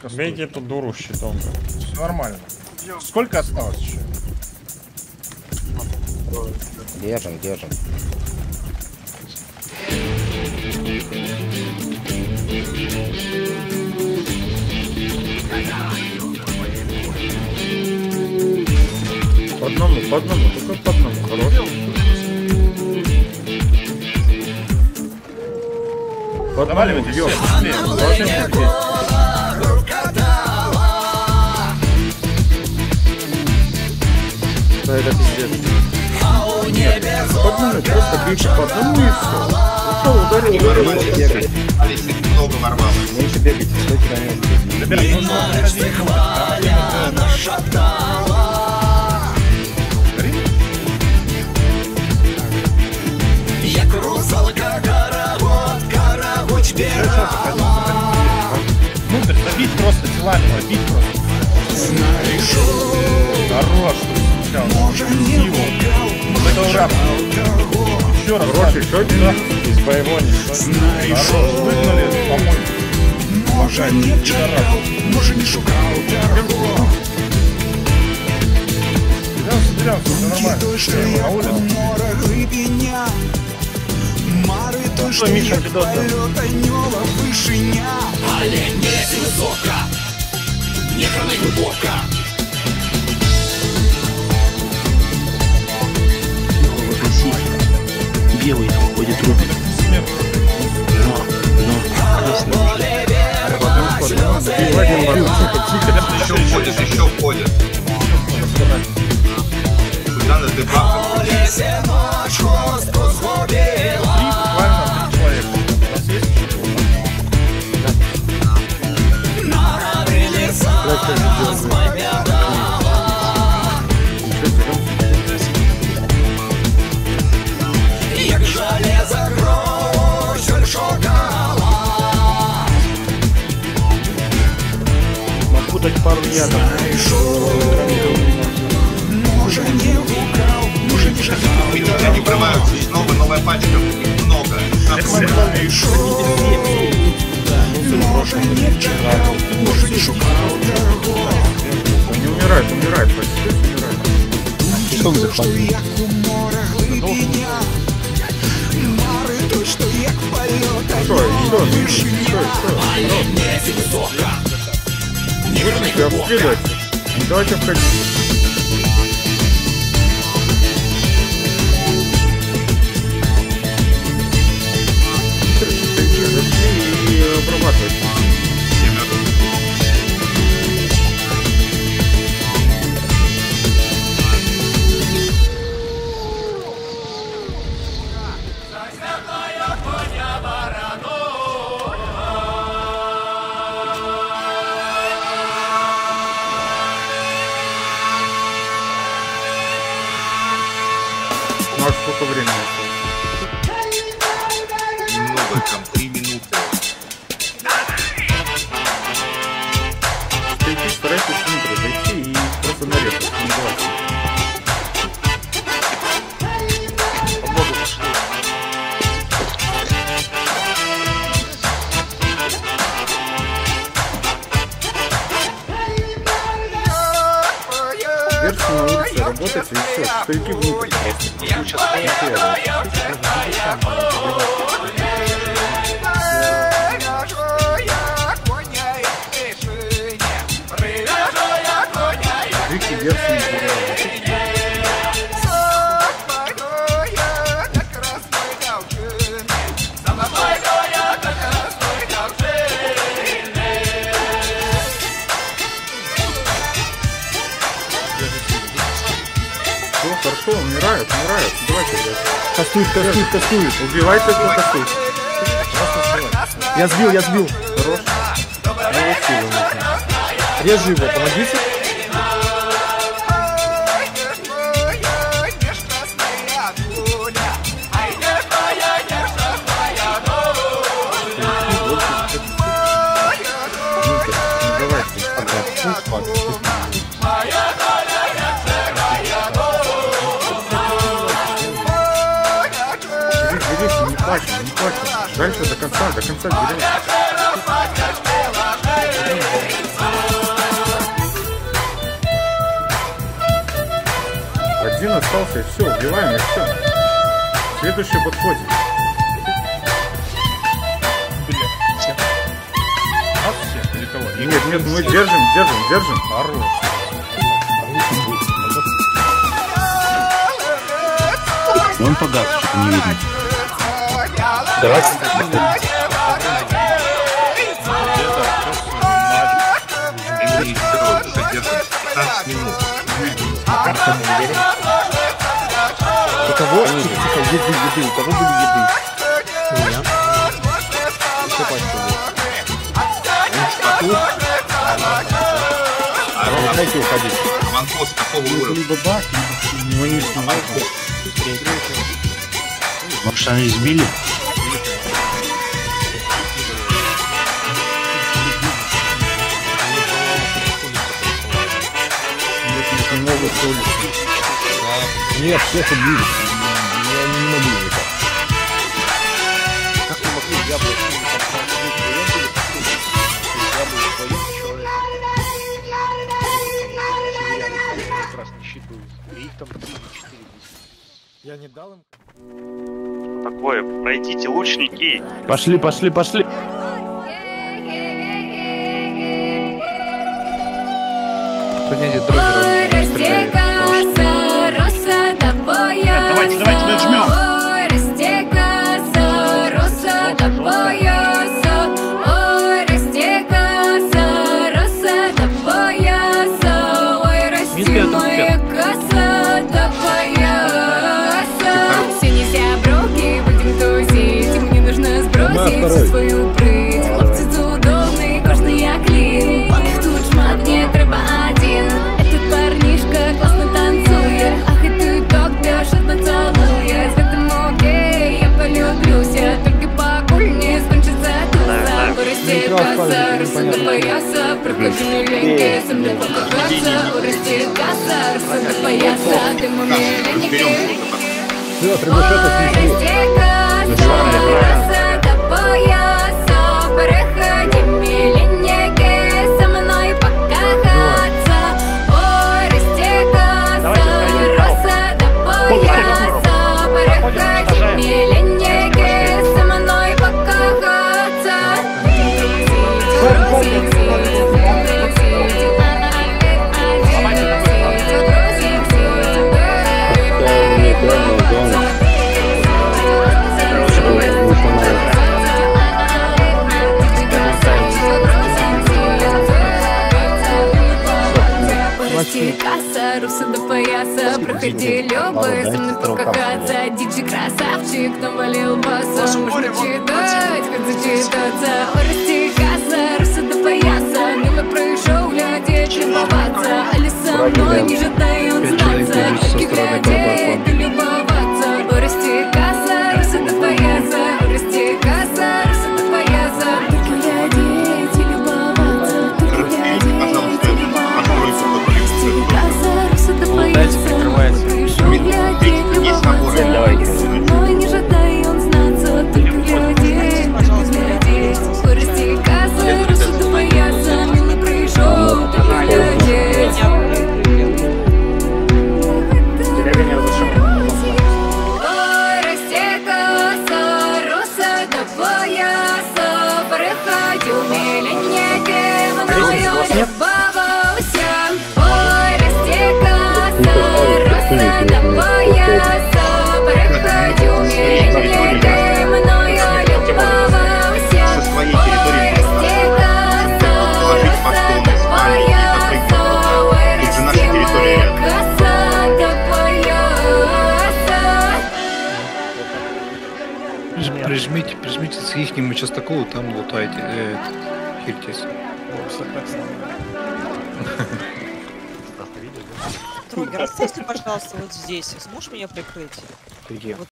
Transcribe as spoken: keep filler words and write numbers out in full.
сколько стоит? Бейте эту дуру щитом. Все нормально. Сколько осталось еще? Держим, держим. По одному, по одному, только по одному. Хорошо. По одному, Заваливайте все, бьём. быстрее. Да, это пиздец. Нет, по одному, просто бейте по одному и все. Ушел, ударил, ударил. Меньше бегать. Алисик много ворвало. Меньше бегать, стойте на месте. Ребят, нужно выходить. Як русалка, карагод, карагод, Внутрь, забить просто телами, забить просто. Хорош, что это ура. Еще раз. Хороший шотик из боевой не Хорош, выгнали, по-моему. Може не чекав, може не шукав дорогу. Берем, берем, все нормально. На улицу. Море глибиня, мари то, що є польота вишиня. Але не висока, не храни глибока. Белый ходит руки. Но, но, Еще уходит, еще уходит. Надо ты бахнуть. Буквально три человека. У нас есть Як железо грозь шокола. могу дать пару ядов. Може не украл, може не ждал. Они врываются, снова новая пачка, их много. Може не чекав, може не шукав дорогу. Не умирает, умирает, почти умирает. Что захватил? Як у море глибиня, мари то, що як польота Что, что, вишиня. что, Але не висока, не храни что? глибока. Обследовать. Давайте входить. И обрабатывать. Ну а сколько времени осталось? Немного, там, три минуты. Зайти, старайтесь внутрь зайти и просто нарезать. Не давайте. Верхи на улице работать и все. Стойки внутрь просто. Крики верхи не забывайте. Все, хорошо, умирают, умирают. Давайте, ребят. Кастует, кастует, кастует. Убивайте, кто кастует. Я сбил, я сбил. Хорош. Его силы нужно. Режу его, помогите. Не плачем, не плачем. Дальше до конца, до конца деревни. остался, и все, убиваем, и все. Следующий подходит. Бля, все. Нас все или кого? Нет, нет, мы держим, держим, держим. Хорош. Он погас, что-то не видно. Давайте. пятнадцать минут. У кого? Тихо, тихо, еды, еды. У кого были еды? У меня. Еще пачка будет. Дайте уходить. Ванкос какого уровня? Либо бак, либо не снимать. Может, они сбили? Не могут с улицы. Нет, всех убили. Я не могу никак. Как не могли яблоки? Я не дал им. Такое, пройдите, лучники. Пошли, пошли, пошли. Давайте, давайте, нажмем. Все нельзя броки, будем тусить. Мне нужно сбросить всю свою прыть. Хлопцы удобные, кожные клин. Их тут шмат, мне треба один. Этот парнишка классно танцует. Ах, и ты так бешено целует. С этим окей, я полюблюся. Только покуль не скончится туса. Вырасти коса, роса до пояса. Проходи миленькие, со мной покажаться. Вырасти коса, роса до пояса. Ты мой миленький. Все, требушета снесли. Роса до пояса. Проходи миленькие, со мной покажаться. Ой, расти коса, роса до пояса. Проходи миленькие, со мной покажаться. Касса, руса до пояса. Проходи, любы, со мной покахаться. Диджей красавчик, навалил басом. Можно читать, как зачитаться. Ой, расти касса, руса до пояса. Мило пришел, глядеть, любоваться. Али со мной не жадай он знаться. Только глядеть и любоваться. Ой, расти касса, руса до пояса. Ой, расти касса, руса до пояса. Только глядеть и любоваться. Только глядеть и любоваться. Дайте прикрывается. Есть наборы. Давайте. Не жадай он знаться. Только глядеть, только глядеть. Вырасти касса, руса до пояса. Мило пришел, только глядеть. Ой, расти касса, руса до пояса. Проходи умиленники, мною любовался. Ой, расти касса, руса до пояса. Проходи умиленики, мною любовался. Ой, расти касса, руса до пояса. Ой, расти моя коса до пояса. Прижмите, прижмите с ихним частоколу, там лутайте, э, хильтесь. Трогер, оставьте, пожалуйста, вот здесь. Сможешь меня прикрыть? Где? Вот